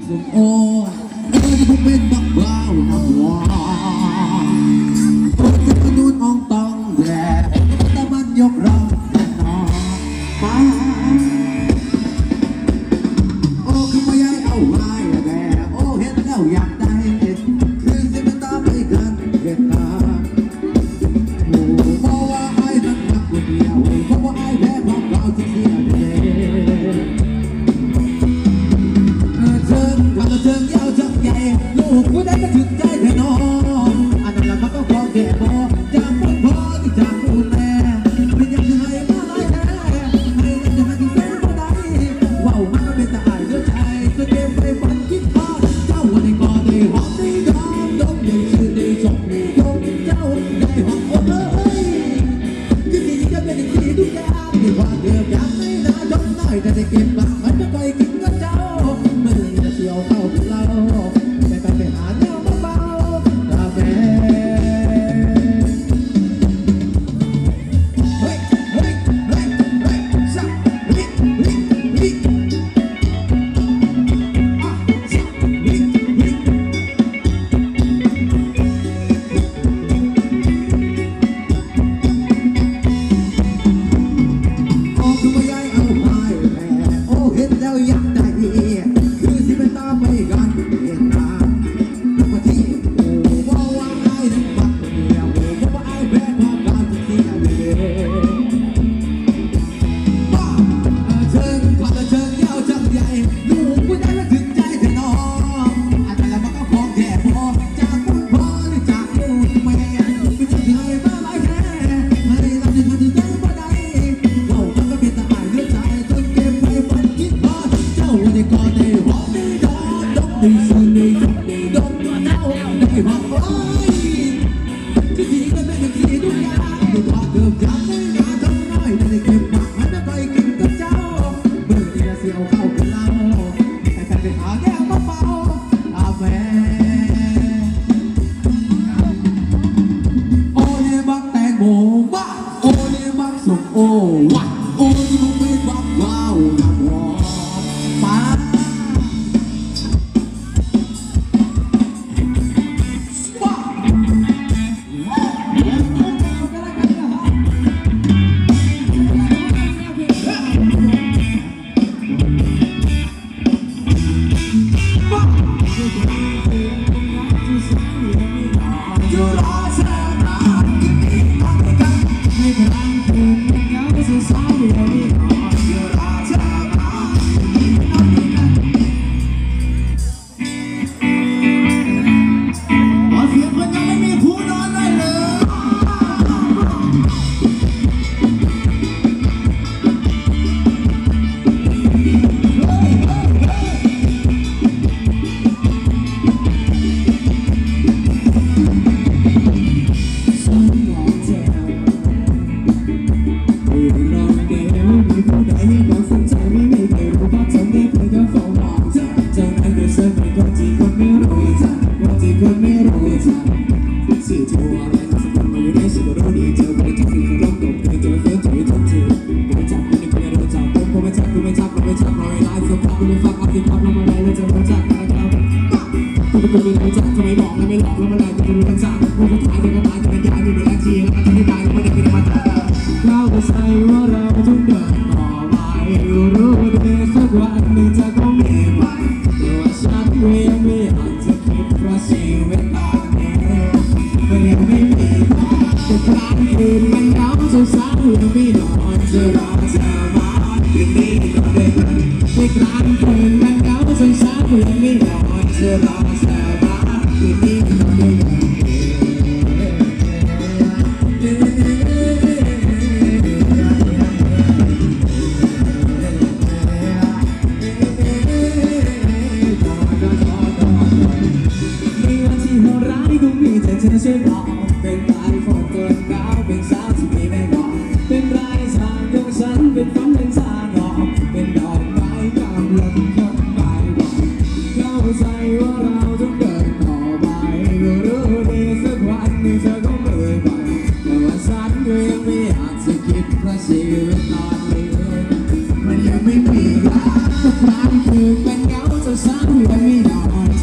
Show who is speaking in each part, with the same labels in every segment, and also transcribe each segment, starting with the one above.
Speaker 1: สุขโอ้ที่ผมเป็นบักบ้าวน้ำหวานโอ้จะกระนุ่นอ่องตองแย่แต่มันยกเราแน่นอนมาโอ้คือมาย้ายเอาไว้แต่โอ้เห็นแล้วอยากได้คือจะเป็นตาไปกันเห็นตาโอ้เพราะว่าไอ้นั้นรักคนเดียวเพราะว่าไอ้แพ้ความเราที่เสียเดีเชิงยาวจังใหญ่ลูกผู้ใดก็ถึงใจแน่นอนอันนั้นละมันก็ความแก่พอจากพ่อพ่อที่จากคุณแม่เป็นยังไงมาลอยแน่ให้นั่นจะมาที่แฟนบ่ได้ว้าวมันก็เป็นตาอายเลือดใจจะเก็บไปฝันคิดทอดเจ้าวันนี้ก็ได้หอมได้ดมดมได้ชื่อได้จบได้ยกเจ้าได้หอมโอ้เลยคือที่จะเป็นที่ทุกอย่างที่ว่าเดือดยังไม่น่าจมน้อยแต่ได้เก็บปากมันจะไปกินกับเจ้าเที่ยวเข้าเราไปหาเจ้าเบาๆตาแม่เฮ้ยเฮ้ยเฮ้ยเฮ้ยสักลิลิลิสักลิลิโอ้คือว่าย้ายเอาไปแม่โอ้เห็นแล้วอยากได้ไปกันเห็นตามาที่โอ้ว่าว่าไอ้นั้นบักเดียวเพราะว่าไอ้แพ้ความรักที่เสียเลยบ้าเชิงกว่าเชิงยาวจังใหญ่ลูกผู้ใดก็ถึงใจเธอน้องอันนั้นมันก็ของแก่พอจากคุณพ่อหรือจากลูกแม่ไม่ใช่ใครมาไล่แค่ให้เราจะทำถึงใจบ่ได้เรามันก็เป็นตาอายเลือดใจจนเก็บไปฝันคิดพอเจ้าวันนี้ก็ได้หอมได้ดีสุดดีสุดดีดมตัวเจ้าได้บอกโอ้ยที่ดีก็ไม่เป็นที่ทุกอย่างที่พอเกือบจะไม่น่าทำน้อยได้เก็บปากมันจะไปกินกับเจ้าเมื่อที่จะเสียวเข้ากับเราแต่แฟนไปหาแก้วมาเป่าอาแฟโอ้เนี่ยบักแตงโมบ้าโอ้เนี่ยบักสุกโอ้วะโอ้ที่มึงเป็นบักว้าวน้ำหอมมาคุณไม่รู้จักทำไมบอกแล้วไม่หลอกแล้วเมื่อไรจะรู้กันจักว่าผู้ชายจะกระตายจะเป็นยายไม่เป็นแรงชีแล้วจะไม่ตายไม่ได้เป็นธรรมดาเราก็ใส่ว่าเราต้องเดินต่อไปรู้ดีสักวันหนึ่งจะต้องมีไปแต่ว่าฉันไม่อยากจะคิดเพราะชีวิตตอนนี้มันยังไม่มีแต่กลางคืนมันเหงาจนสาวยังไม่นอนจะรอเธอมาคืนนี้ก็ได้แต่กลางคืนมันเหงาจนสาวยังไม่นอนจะรอเธอมาคืนนี้ก็ได้ช่วยบอกเป็นลายฝนตัวหนาวเป็นสาวที่มีแม่ดอกเป็นลายทางของฉันเป็นฝันเป็นชาดอกเป็นดอกไม้กำลังยกไปบอกเข้าใจว่าเราต้องเดินต่อไปรู้ดีสักวันหนึ่งเธอก็เมื่อยไปแต่ว่าฉันก็ยังไม่อยากจะคิดเพราะชีวิตตอนนี้มันยังไม่มีรักสักครั้งคือเป็นเงาจนฉันยังไม่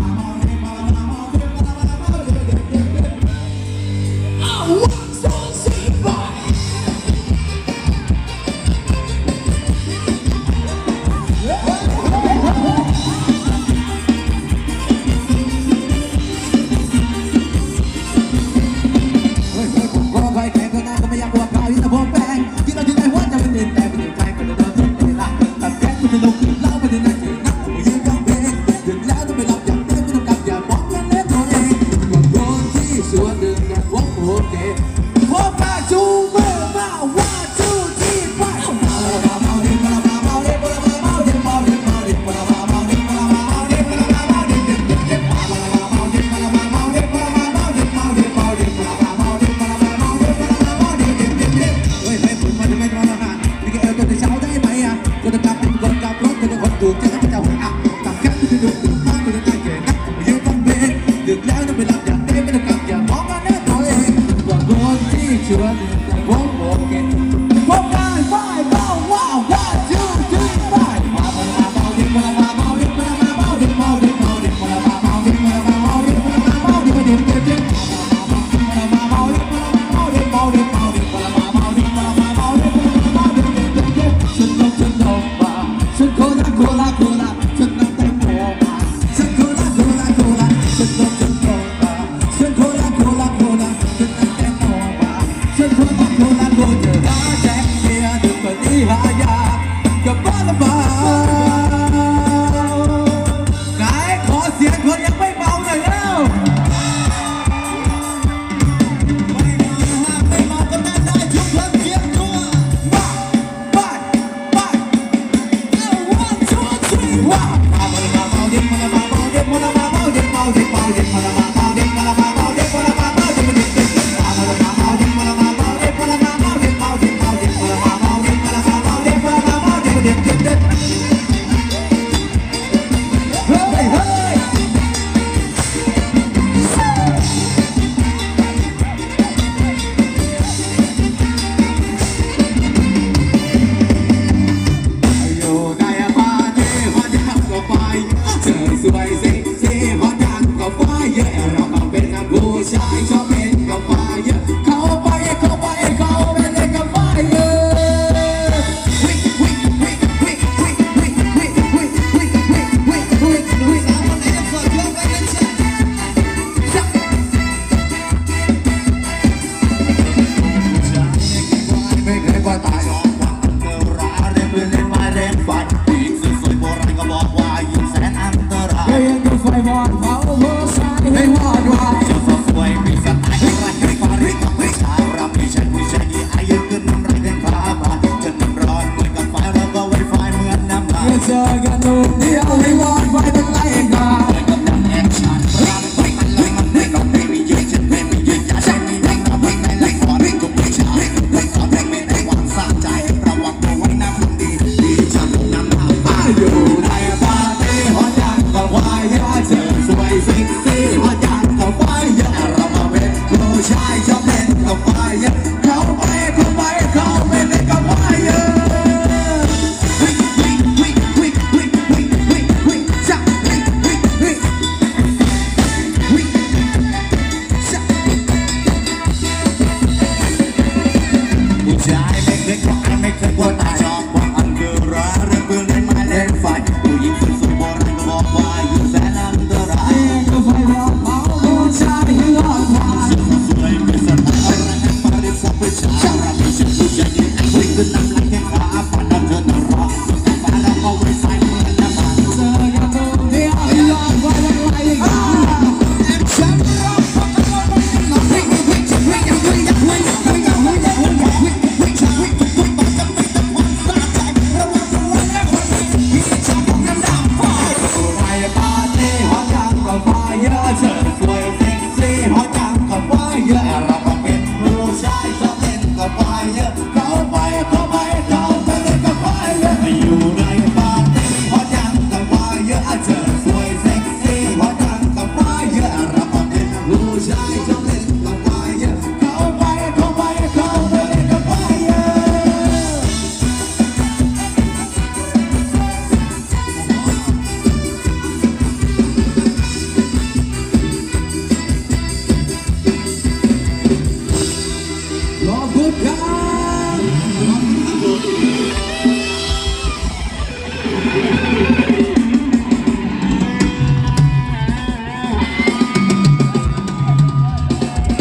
Speaker 1: เ
Speaker 2: เยอะ